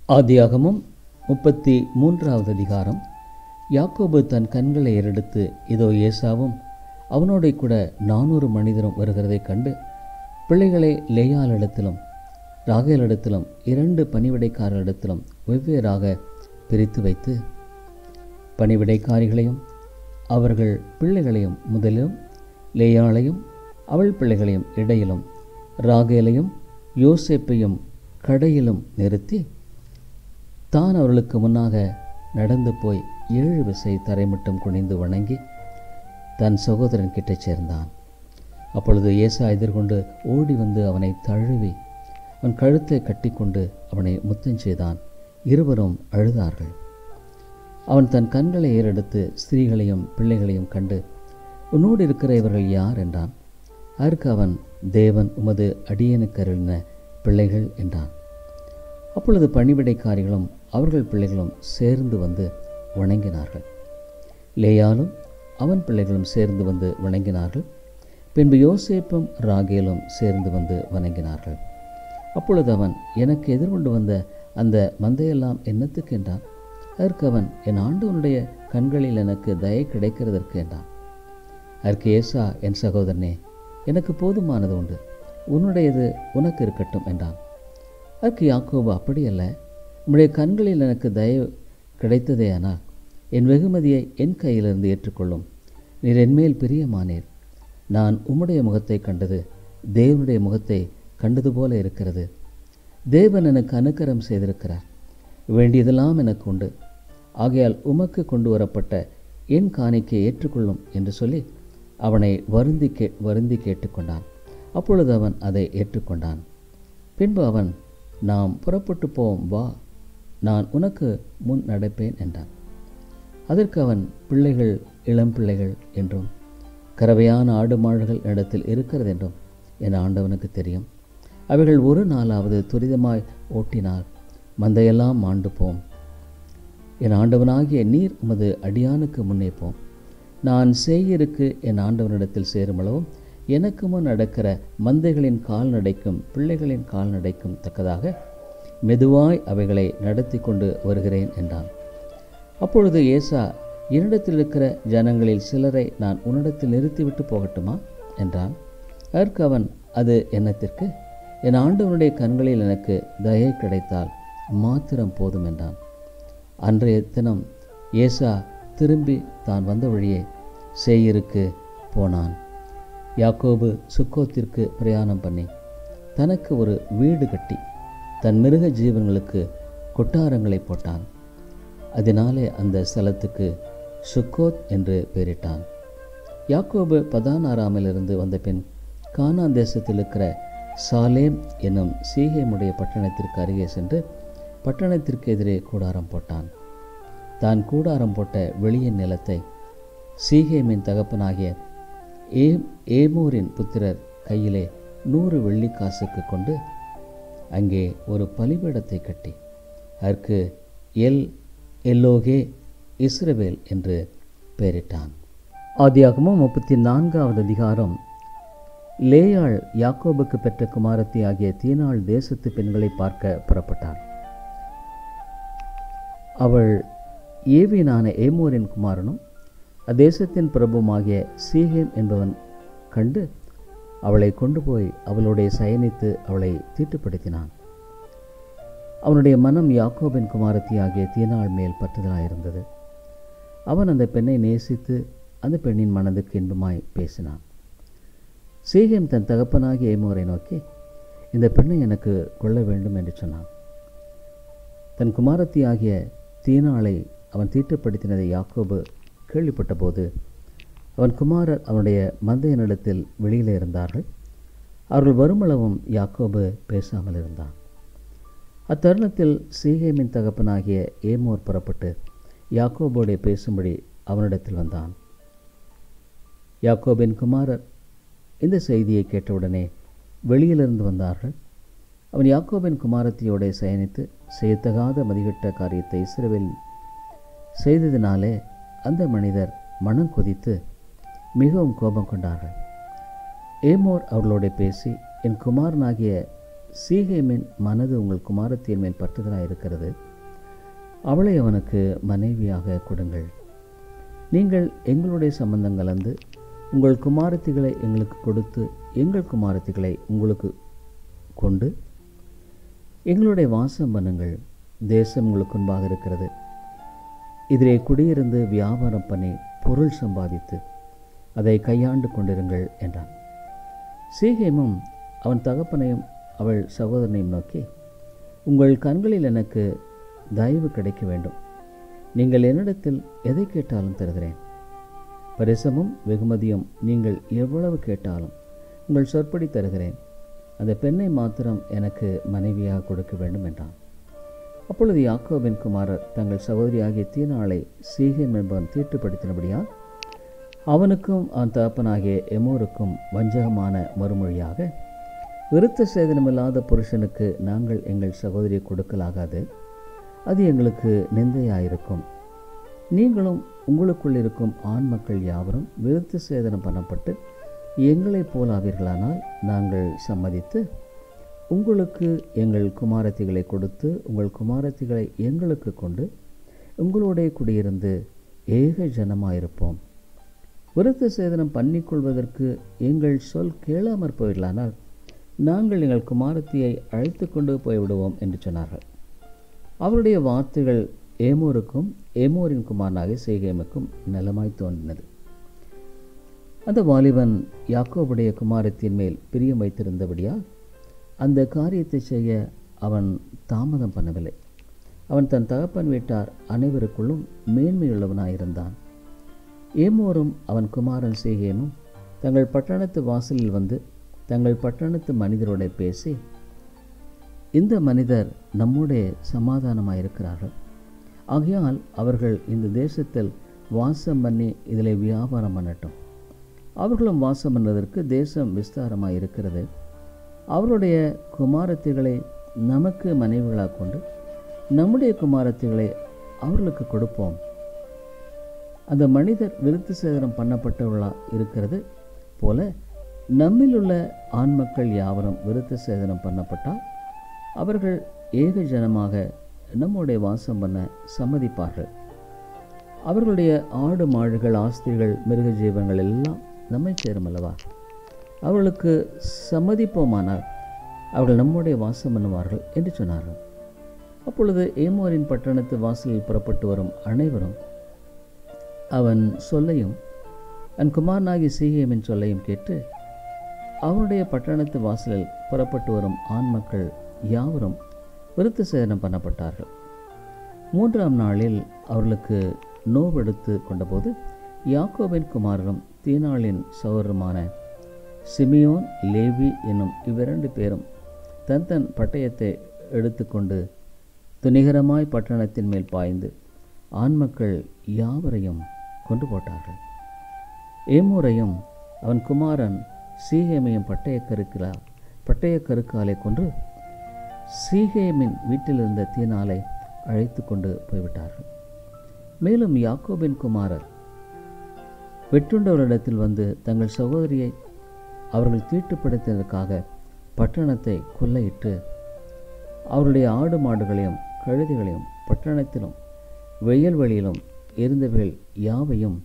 ஆதியாகமம் 33வது அதிகாரம். யாக்கோபு தன் கண்களை ஏறெடுத்து, இதோ ஏசாவும் அவனோட கூட 400 மனிதரும் வருகிறதைக் கண்டு, பிள்ளைகளை லேயாளிடத்திலும் ராகேலிடத்திலும் 2 பணிவிடைக்காரரிடத்திலும் வெவ்வேறாக பிரித்து வைத்து, பணிவிடைக்காரிகளையும் அவர்கள் பிள்ளைகளையும் முதலிலும், லேயாளையும் அவள் பிள்ளைகளையும் இடையிலும், ராகேலையும் யோசேப்பையும் கடையிலும் நிறுத்தி, தான் அவர்களுக்கு முன்னாக நடந்து போய் 7 விசை தரைமட்டம் குனிந்து வணங்கி தன் சகோதரன் கிட்டச் சேர்ந்தான். அப்பொழுது ஏசா எதிர்கொண்டு ஓடி வந்து அவனை தழுவி அவன் கழுத்தை கட்டிக்கொண்டு அவனை முத்தஞ்செய்தான். இருவரும் அழுதார்கள். அவன் தன் கண்களை ஏறெடுத்து ஸ்திரீகளையும் பிள்ளைகளையும் கண்டு, உன்னோடு இருக்கிற இவர்கள் யார் என்றான். அதற்கு அவன், தேவன் உமது அடியேனுக்கு அருளின பிள்ளைகள் என்றான். அப்பொழுது பணிவிடைக்காரிகளும் அவர்கள் பிள்ளைகளும் சேர்ந்து வந்து வணங்கினார்கள். லேயாலும் அவன் பிள்ளைகளும் சேர்ந்து வந்து வணங்கினார்கள். பின்பு யோசேப்பும் ராகேலும் சேர்ந்து வந்து வணங்கினார்கள். அப்பொழுது அவன், எனக்கு எதிர்கொண்டு வந்த அந்த மந்தையெல்லாம் என்னத்துக்கு என்றான். அதற்கு அவன், என் ஆண்டவனுடைய கண்களில் எனக்கு தயை கிடைக்கிறதற்கு என்றான். அதற்கு ஏசா, என் சகோதரனே, எனக்கு போதுமானது உண்டு, உன்னுடையது உனக்கு இருக்கட்டும் என்றான். அதற்கு யாக்கோபு, அப்படியல்ல, உம்முடைய கண்களில் எனக்கு தயவு கிடைத்ததேயானால் என் வெகுமதியை என் கையிலிருந்து ஏற்றுக்கொள்ளும். நீர் என்மேல் பிரியமானீர். நான் உம்முடைய முகத்தை கண்டது தேவனுடைய முகத்தை கண்டது போல இருக்கிறது. தேவன் எனக்கு அனுக்கிரகம் செய்திருக்கிறார். வேண்டியதெல்லாம் எனக்கு உண்டு. ஆகையால் உமக்கு கொண்டு வரப்பட்ட என் காணிக்கை ஏற்றுக்கொள்ளும் என்று சொல்லி அவனை வருந்தி கேட்டுக்கொண்டான். அப்பொழுது அவன் அதை ஏற்றுக்கொண்டான். பின்பு அவன், நாம் புறப்பட்டு போவோம், வா, நான் உனக்கு முன் நடப்பேன் என்றான். அதற்கு அவன், பிள்ளைகள் இளம் பிள்ளைகள் என்றும் கறவையான ஆடு மாடுகள் இடத்தில் இருக்கிறது என்றும் என் ஆண்டவனுக்கு தெரியும். அவைகள் ஒரு நாளாவது துரிதமாய் ஓட்டினால் மந்தையெல்லாம் மாண்டு போம். என் ஆண்டவனாகிய நீர் உமது அடியானுக்கு முன்னே போம். நான் சேயருக்கு என் ஆண்டவனிடத்தில் சேருமளவும் எனக்கு முன் நடக்கிற மந்தைகளின் கால்நடைக்கும் பிள்ளைகளின் கால்நடைக்கும் தக்கதாக மெதுவாய் அவைகளை நடத்தி கொண்டு வருகிறேன் என்றான். அப்பொழுது ஏசா, என்னிடத்தில் இருக்கிற ஜனங்களில் சிலரை நான் உன்னிடத்தில் நிறுத்திவிட்டு போகட்டுமா என்றான். அதற்கு அவன், அது என்னத்திற்கு? என் ஆண்டவனுடைய கண்களில் எனக்கு தயை கிடைத்தால் மாத்திரம் போதும் என்றான். அன்றைய தினம் ஏசா திரும்பி தான் வந்த வழியே சேயருக்கு போனான். யாக்கோபு சுக்கோத்திற்கு பிரயாணம் பண்ணி தனக்கு ஒரு வீடு கட்டி தன் மிருக ஜீவன்களுக்கு கொட்டாரங்களை போட்டான். அதனாலே அந்த ஸ்தலத்துக்கு சுக்கோத் என்று பெயரிட்டான். யாக்கோபு பதான் ஆராமிலிருந்து வந்த பின் கானான் தேசத்தில் இருக்கிற சாலேம் என்னும் சீகேமுடைய பட்டணத்திற்கு அருகே சென்று பட்டணத்திற்கு எதிரே கூடாரம் போட்டான். தான் கூடாரம் போட்ட வெளியின் நிலத்தை சீகேமின் தகப்பனாகிய ஏமோரின் புத்திரர் கையிலே 100 வெள்ளிக்காசுக்கு கொண்டு அங்கே ஒரு பலிபீடத்தை கட்டி அதற்கு எல்லோகே இஸ்ரவேல் என்று பெயரிட்டான். ஆதியாகமம் 34வது அதிகாரம். லேயாள் யாக்கோபுக்கு பெற்ற குமாரத்தி ஆகிய தீனாள் தேசத்து பெண்களை பார்க்க புறப்பட்டாள். அவள் ஏவியனான ஏமோரின் குமாரனும் அத்தேசத்தின் பிரபுமாகிய சீகேம் என்பவன் கண்டு அவளை கொண்டு போய் அவளுடைய சயனித்து அவளை தீட்டுப்படுத்தினான். அவனுடைய மனம் யாக்கோபின் குமாரத்தி ஆகிய தீனாள் மேல் பற்றுதலாயிருந்தது. அவன் அந்த பெண்ணை நேசித்து அந்த பெண்ணின் மனதுக்கு இன்பமாய் பேசினான். சீகேம் தன் தகப்பனாகிய ஏமோரை நோக்கி, இந்த பெண்ணை எனக்கு கொள்ள வேண்டும் என்று சொன்னான். தன் குமாரத்தி ஆகிய தீனாளை அவன் தீட்டுப்படுத்தினதை யாக்கோபு கேள்விப்பட்ட போது அவன் குமாரர் அவனுடைய மந்தையனிடத்தில் வெளியிலே இருந்தார்கள். அவர்கள் வருமளவும் யாக்கோபு பேசாமல் இருந்தான். அத்தருணத்தில் சீகேமின் தகப்பனாகிய ஏமோர் புறப்பட்டு யாக்கோபோடு பேசும்படி அவனிடத்தில் வந்தான். யாக்கோபின் குமாரர் இந்த செய்தியை கேட்டவுடனே வெளியிலிருந்து வந்தார்கள். அவன் யாக்கோபின் குமாரத்தியோட சயனித்து செய்யத்தகாத மதிகட்ட காரியத்தை இஸ்ரவேல் செய்ததினாலே அந்த மனிதர் மனம் கொதித்து மிகவும் கோபம் கொண்டார்கள். ஏமோர் அவர்களோட பேசி, என் குமாரனாகிய சீகேமின் மனது உங்கள் குமாரத்தியின் மேல் பற்றுதலாக இருக்கிறது. அவளை அவனுக்கு மனைவியாக கொடுங்கள். நீங்கள் எங்களுடைய சம்பந்தம் கலந்து உங்கள் குமாரத்திகளை எங்களுக்கு கொடுத்து எங்கள் குமாரத்திகளை உங்களுக்கு கொண்டு எங்களுடைய வாசம் பண்ணுங்கள். தேசம் உங்களுக்கு முன்பாக இருக்கிறது. இதிலே குடியிருந்து வியாபாரம் பண்ணி பொருள் சம்பாதித்து அதை கையாண்டு கொண்டிருங்கள் என்றான். சீகேமும் அவன் தகப்பனையும் அவள் சகோதரனையும் நோக்கி, உங்கள் கண்களில் எனக்கு தயவு கிடைக்க வேண்டும். நீங்கள் என்னிடத்தில் எதை கேட்டாலும் தருகிறேன். பரிசமும் வெகுமதியும் நீங்கள் எவ்வளவு கேட்டாலும் உங்கள் சொற்படி தருகிறேன். அந்த பெண்ணை மாத்திரம் எனக்கு மனைவியாக கொடுக்க வேண்டும் என்றான். அப்பொழுது யாக்கோபின் குமாரர் தங்கள் சகோதரியாகிய தீனாளை சீகேம் என்பவன் தீட்டுப்படுத்தினபடியால் அவனுக்கும் அவன் தகப்பனாகிய எமோருக்கும் வஞ்சகமான மறுமொழியாக, விருத்த சேதனமில்லாத புருஷனுக்கு நாங்கள் எங்கள் சகோதரியை கொடுக்கலாகாது. அது எங்களுக்கு நிந்தையாயிருக்கும். நீங்களும் உங்களுக்குள் இருக்கும் ஆண் மக்கள் யாவரும் விருத்த சேதனம் பண்ணப்பட்டு எங்களைப் போலாவீர்களானால் நாங்கள் சம்மதித்து உங்களுக்கு எங்கள் குமாரத்திகளை கொடுத்து உங்கள் குமாரத்திகளை எங்களுக்கு கொண்டு உங்களுடைய குடியிருந்து ஏக ஜனமாயிருப்போம். விருத்த சேதனம் பண்ணிக்கொள்வதற்கு எங்கள் சொல் கேளாமற் போயிடலானால் நாங்கள் எங்கள் குமாரத்தியை அழைத்து கொண்டு போய்விடுவோம் என்று சொன்னார்கள். அவருடைய வார்த்தைகள் ஏமோருக்கும் ஏமோரின் குமாரனாகிய சேகேமுக்கும் நலமாய் தோன்றினது. அந்த வாலிபன் யாக்கோபுடைய குமாரத்தின் மேல் பிரியம் வைத்திருந்தபடியால் அந்த காரியத்தை செய்ய அவன் தாமதம் பண்ணவில்லை. அவன் தன் தகப்பன் வீட்டார் அனைவருக்குள்ளும் மேன்மையுள்ளவனாயிருந்தான். ஏமோரும் அவன் குமாரன் சேகேமும் தங்கள் பட்டணத்து வாசலில் வந்து தங்கள் பட்டணத்து மனிதரோட பேசி, இந்த மனிதர் நம்முடைய சமாதானமாயிருக்கிறார்கள். ஆகையால் அவர்கள் இந்த தேசத்தில் வாசம் பண்ணி இதில் வியாபாரம் பண்ணட்டும். அவர்களும் வாசம் பண்ணுவதற்கு தேசம் விஸ்தாரமாக இருக்கிறது. அவருடைய குமாரத்திகளை நமக்கு மனைவிகளாக கொண்டு நம்முடைய குமாரத்திகளை அவர்களுக்கு கொடுப்போம். அந்த மனிதர் விருத்த சேதனம் பண்ணப்பட்டவர்களாக இருக்கிறது போல நம்மில் உள்ள ஆண் மக்கள் யாவரும் விருத்த சேதனம் பண்ணப்பட்டால் அவர்கள் ஏக ஜனமாக நம்முடைய வாசம் பண்ண சம்மதிப்பார்கள். அவர்களுடைய ஆடு மாடுகள் ஆஸ்திகள் மிருக ஜீவங்கள் எல்லாம் நம்மை சேரும் அல்லவா? அவர்களுக்கு சம்மதிப்போமானால் அவர்கள் நம்முடைய வாசம் பண்ணுவார்கள் என்று சொன்னார்கள். அப்பொழுது ஏமோரின் பட்டணத்து வாசலில் புறப்பட்டு வரும் அனைவரும் அவன் சொல்லையும் அவன் குமாரனாகிய சீகேமின் சொல்லையும் கேட்டு அவனுடைய பட்டணத்து வாசலில் புறப்பட்டு வரும் ஆண் மக்கள் யாவரும் விருத்த சேதனம் பண்ணப்பட்டார்கள். 3ஆம் நாளில் அவர்களுக்கு நோவெடுத்து கொண்டபோது யாக்கோபின் குமாரரும் தீனாளின் சகோதரருமான சிமியோன் லேவி என்னும் இவ்விரண்டு பேரும் தன் தன் பட்டயத்தை எடுத்துக்கொண்டு துணிகரமாய் பட்டணத்தின் மேல் பாய்ந்து ஆண்மக்கள் யாவரையும் கொண்டு போட்டார்கள். ஏமோரையும் அவன் குமாரன் சீகேமையும் பட்டய கருக்காலை கொன்று சீகேமின் வீட்டிலிருந்த தீனாலை அழைத்து கொண்டு போய்விட்டார்கள். மேலும் யாக்கோபின் குமாரர் வெட்டுண்டவரிடத்தில் வந்து தங்கள் சகோதரியை அவர்கள் தீட்டுப்படுத்தியதற்காக பட்டணத்தை கொள்ளையிட்டு அவருடைய ஆடு மாடுகளையும் கழுதைகளையும் பட்டணத்திலும் வெயல்வெளியிலும் இருந்தவர்கள் யாவையும்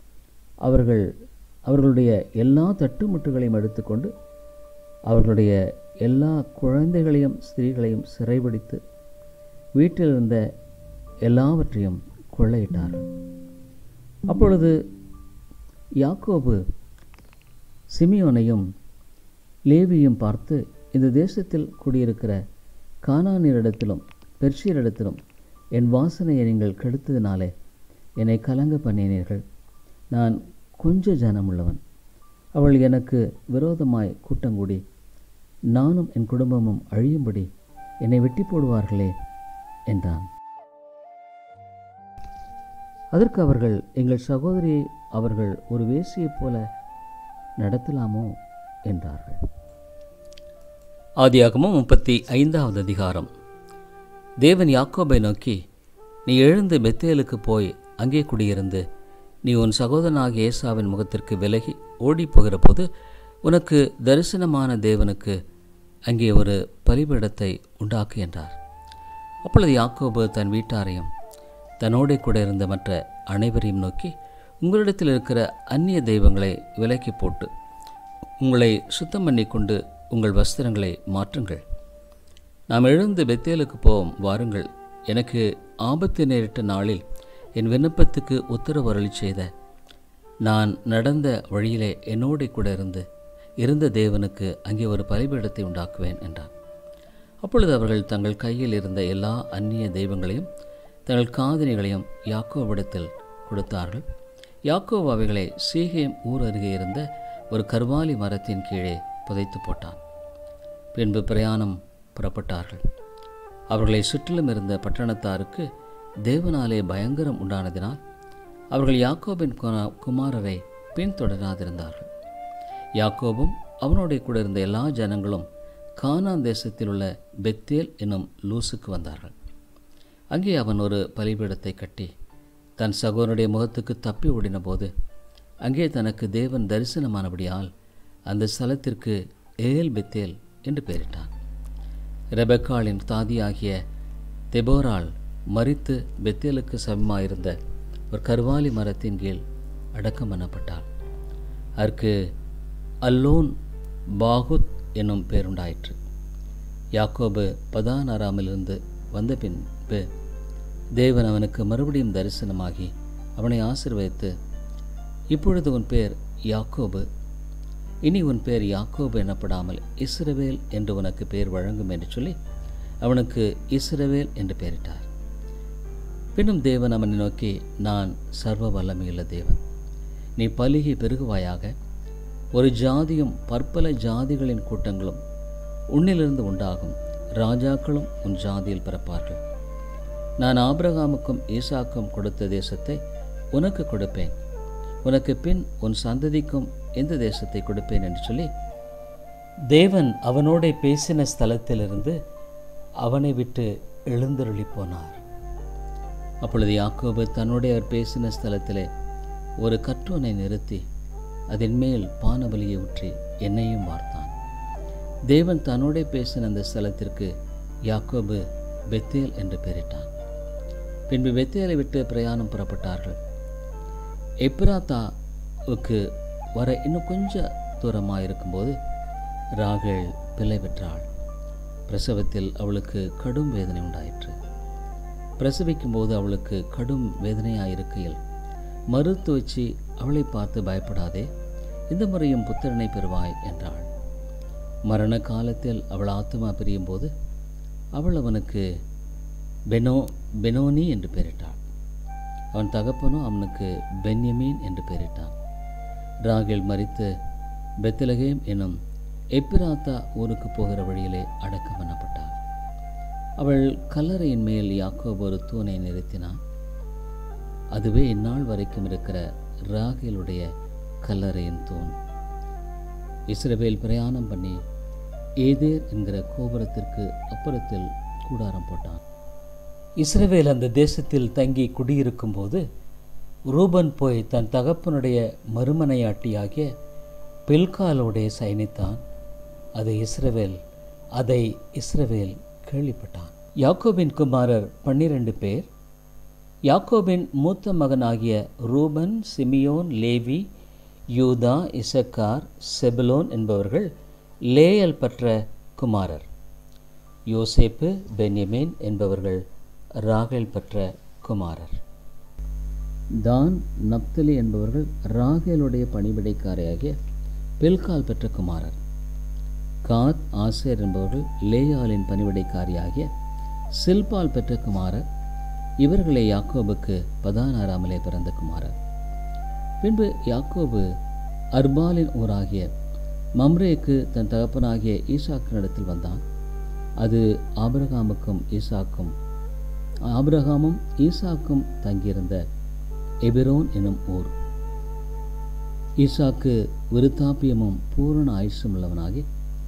அவர்களுடைய எல்லா தட்டுமுட்டுகளையும் எடுத்துக்கொண்டு அவர்களுடைய எல்லா குழந்தைகளையும் ஸ்திரீகளையும் சிறைபிடித்து வீட்டில் இருந்த எல்லாவற்றையும் கொள்ளையிட்டார்கள். அப்பொழுது யாக்கோபு சிமியோனையும் லேவியும் பார்த்து, இந்த தேசத்தில் குடியிருக்கிற கானானியரிடத்திலும் பெர்சியரிடத்திலும் என் வாசனையை நீங்கள் கெடுத்ததினாலே என்னை கலங்க பண்ணினீர்கள். நான் கொஞ்ச ஜனமுள்ளவன். அவள் எனக்கு விரோதமாய் கூட்டங்கூடி நானும் என் குடும்பமும் அழியும்படி என்னை வெட்டி போடுவார்களே என்றான். அதற்கு அவர்கள், எங்கள் சகோதரியை அவர்கள் ஒரு வேசியைப் போல நடத்தலாமோ என்றார்கள். ஆதியாகமம் 35வது அதிகாரம். தேவன் யாக்கோபை நோக்கி, நீ எழுந்து பெத்தேலுக்கு போய் அங்கே குடியிருந்து நீ உன் சகோதரனாகிய ஏசாவின் முகத்திற்கு விலகி ஓடிப்போகிற போது உனக்கு தரிசனமான தேவனுக்கு அங்கே ஒரு பலிபீடத்தை உண்டாக்கு என்றார். அப்பொழுது யாக்கோபு தன் வீட்டாரையும் தன்னோடே கூட இருந்த மற்ற அனைவரையும் நோக்கி, உங்களிடத்தில் இருக்கிற அந்நிய தெய்வங்களை விலக்கி போட்டு உங்களை சுத்தம் பண்ணி கொண்டு உங்கள் வஸ்திரங்களை மாற்றுங்கள். நாம் எழுந்து பெத்தேலுக்கு போவோம், வாருங்கள். எனக்கு ஆபத்து நேரிட்ட நாளில் என் விண்ணப்பத்துக்கு உத்தரவு அருளி செய்த, நான் நடந்த வழியிலே என்னோட கூட இருந்த தேவனுக்கு அங்கே ஒரு பலிபீடத்தை உண்டாக்குவேன் என்றார். அப்பொழுது அவர்கள் தங்கள் கையில் இருந்த எல்லா அந்நிய தெய்வங்களையும் தங்கள் காதணிகளையும் யாக்கோபிடத்தில் கொடுத்தார்கள். யாக்கோபு அவைகளை சீகேம் ஊர் அருகே இருந்த ஒரு கர்வாலி மரத்தின் கீழே புதைத்து போட்டான். பின்பு பிரயாணம் புறப்பட்டார்கள். அவர்களை சுற்றிலும் இருந்த பட்டணத்தாருக்கு தேவனாலே பயங்கரம் உண்டானதினால் அவர்கள் யாக்கோபின் குமாரரை பின்தொடராதிருந்தார்கள். யாக்கோபும் அவனோட கூட இருந்த எல்லா ஜனங்களும் கானான் தேசத்தில் உள்ள பெத்தேல் என்னும் லூசுக்கு வந்தார்கள். அங்கே அவன் ஒரு பலிபீடத்தை கட்டி தன் சகோதரனுடைய முகத்துக்கு தப்பி ஓடின போது அங்கே தனக்கு தேவன் தரிசனமானபடியால் அந்த ஸ்தலத்திற்கு ஏல் பெத்தேல் என்று பெயரிட்டான். ரெபெக்காளின் தாதியாகிய தெபோராள் மரித்து பெத்தேலுக்கு சமமாயிருந்த ஒரு கர்வாலி மரத்தின் கீழ் அடக்கம் பண்ணப்பட்டாள். அதற்கு அல்லோன் பாகுத் என்னும் பேருண்டாயிற்று. யாக்கோபு பதான் ஆறாமிலிருந்து வந்த பின்பு தேவன் அவனுக்கு மறுபடியும் தரிசனமாகி அவனை ஆசீர்வதித்து, இப்பொழுது உன் பேர் யாக்கோபு, இனி உன் பேர் யாக்கோபு எனப்படாமல் இஸ்ரவேல் என்று உனக்கு பேர் வழங்கும் என்று சொல்லி அவனுக்கு இஸ்ரவேல் என்று பெயரிட்டார். பின்னும் தேவன் அவனை நோக்கி, நான் சர்வ வல்லமையுள்ள தேவன், நீ பலுகி பெருகுவாயாக, ஒரு ஜாதியும் பற்பல ஜாதிகளின் கூட்டங்களும் உன்னிலிருந்து உண்டாகும், ராஜாக்களும் உன் ஜாதியில் பிறப்பார்கள். நான் ஆபிரகாமுக்கும் ஈசாக்கும் கொடுத்த தேசத்தை உனக்கு கொடுப்பேன், உனக்கு பின் உன் சந்ததிக்கும் எந்த தேசத்தை கொடுப்பேன் என்று சொல்லி தேவன் அவனோட பேசின ஸ்தலத்திலிருந்து அவனை விட்டு எழுந்தருளி போனார். அப்பொழுது யாக்கோபு தன்னுடைய அவர் பேசின ஸ்தலத்திலே ஒரு கற்றோனை நிறுத்தி அதன் மேல் பானபலியை ஊற்றி எண்ணெயும் வார்த்தான். தேவன் தன்னோட பேசின அந்த ஸ்தலத்திற்கு யாக்கோபு பெத்தேல் என்று பெயரிட்டான். பின்பு பெத்தேலை விட்டு பிரயாணம் புறப்பட்டார்கள். எப்ராத்தாவுக்கு வர இன்னும் கொஞ்சம் தூரமாக இருக்கும்போது ராகேல் பிள்ளை பெற்றாள். பிரசவத்தில் அவளுக்கு கடும் வேதனை உண்டாயிற்று. பிரசவிக்கும் போது அவளுக்கு கடும் வேதனையாயிருக்கையில் மருத்துவச்சி அவளை பார்த்து, பயப்படாதே, இந்த முறையும் புத்திரனை பெறுவாய் என்றாள். மரண காலத்தில் அவள் ஆத்துமா பிரியும் போது அவள் அவனுக்கு பெனோனி என்று பெயரிட்டாள். அவன் தகப்பனோ அவனுக்கு பென்யமீன் என்று பெயரிட்டான். ராகேல் மரித்து பெத்லகேம் என்னும் எப்பிராத்தா ஊருக்கு போகிற வழியிலே அடக்கம் பண்ணப்பட்டாள். அவள் கல்லறையின் மேல் யாக்கோபு ஒரு தூணை நிறுத்தினான். அதுவே இந்நாள் வரைக்கும் இருக்கிற ராகேலுடைய கல்லறையின் தூண். இஸ்ரவேல் பிரயாணம் பண்ணி ஏதேர் என்கிற கோபுரத்திற்கு அப்புறத்தில் கூடாரம் போட்டான். இஸ்ரவேல் அந்த தேசத்தில் தங்கி குடியிருக்கும் போது ரூபன் போய் தன் தகப்பனுடைய மறுமனையாட்டியாகிய பில்காலோடைய சயனித்தான். அதை இஸ்ரவேல் கேள்விப்பட்டான். யாக்கோபின் குமாரர் 12 பேர். யாக்கோபின் மூத்த மகனாகிய ரூபன், சிமியோன், லேவி, யூதா, இசக்கார், செபுலோன் என்பவர்கள் லேயல் பெற்ற குமாரர். யோசேப்பு, பென்யமீன் என்பவர்கள் ராகேல் பெற்ற குமாரர். தான், நப்தலி என்பவர்கள் ராகேலுடைய பணிவிடைக்காரையாகிய பில்கால் பெற்ற குமாரர். காத், ஆசேர் என்பவர்கள் லேயாலின் பணிவிடைக்காரியாகிய சில்பால் பெற்ற குமாரர். இவர்களை யாக்கோபுக்கு பதானாராமிலே பிறந்த குமாரர். பின்பு யாக்கோபு அர்பாலின் ஊராகிய மம்ரேக்கு தன் தகப்பனாகிய ஈசாக்கினிடத்தில் வந்தான். அது ஆபிரகாமும் ஈசாக்கும் தங்கியிருந்த எபிரோன் எனும் ஊர். ஈசாக்கு விருத்தாப்பியமும் பூரண ஆயுசும் உள்ளவனாகி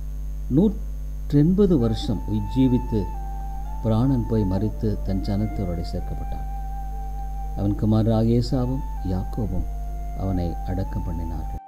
180 வருஷம் உஜ்ஜீவித்து பிராணன் போய் மரித்து தன் ஜனத்தோரோடு சேர்க்கப்பட்டான். அவன் குமாரராகிய ஏசாவும் யாக்கோபும் அவனை அடக்கம் பண்ணினார்கள்.